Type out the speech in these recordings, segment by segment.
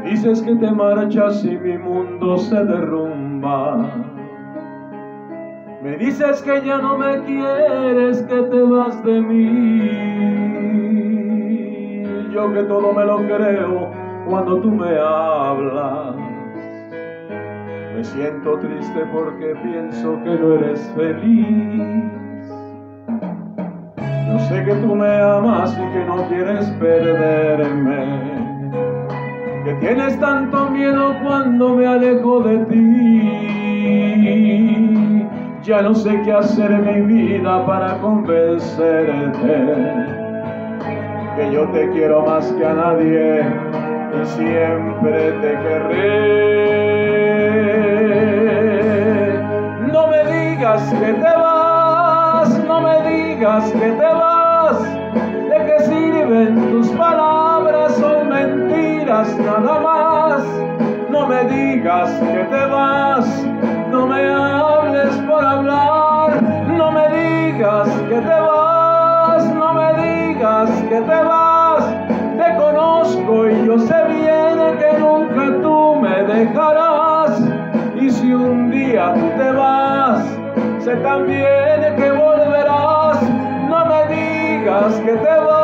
dices que te marchas y mi mundo se derrumba. Me dices que ya no me quieres, que te vas de mí. Yo que todo me lo creo cuando tú me hablas. Me siento triste porque pienso que no eres feliz. Yo sé que tú me amas y que no quieres perderme, que tienes tanto miedo cuando me alejo de ti. Ya no sé qué hacer en mi vida para convencerte que yo te quiero más que a nadie y siempre te querré. No me digas que te vas, no me digas que te vas. ¿De qué sirven tus palabras? Son mentiras nada más. No me digas que te vas, no me hables por hablar. No me digas que te vas, no me digas que te vas. Te conozco y yo sé bien que nunca tú me dejarás. Y si un día tú te vas, sé también que volverás. No me digas que te vas.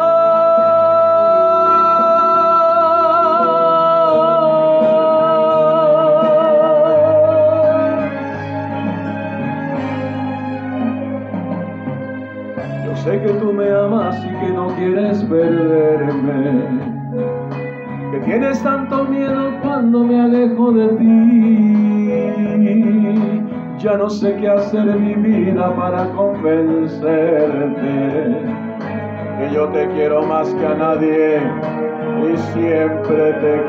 Yo sé que tú me amas y que no quieres perderme, que tienes tanto miedo cuando me alejo de ti. Ya no sé qué hacer en mi vida para convencerte que yo te quiero más que a nadie y siempre te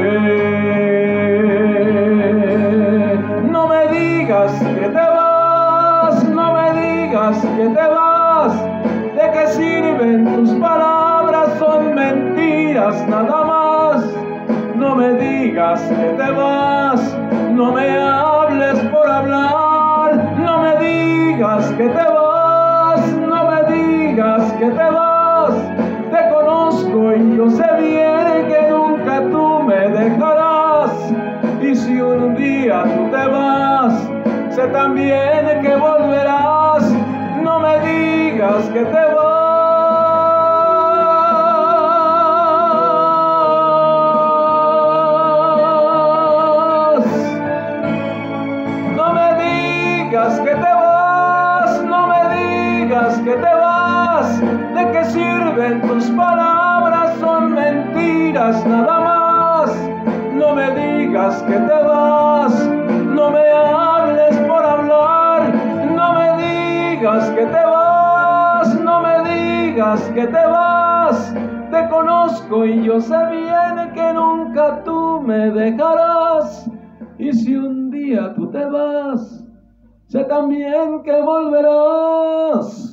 querré. No me digas que te vas, no me digas que te vas. ¿De qué sirven tus palabras? Son mentiras nada más. No me digas que te vas, no me hables por hablar. No me digas que te vas, no me digas que te vas. Te conozco y yo sé bien que nunca tú me dejarás. Y si un día tú te vas, sé también que volverás. No me digas que te vas. No me digas que te vas, no me digas que te vas. ¿De qué sirven tus palabras? Son mentiras nada más. No me digas que te vas, no me hables por hablar. No me digas que te vas, no me digas que te vas. Te conozco y yo sé bien que nunca tú me dejarás. Y si un día tú te vas, sé también que volverás.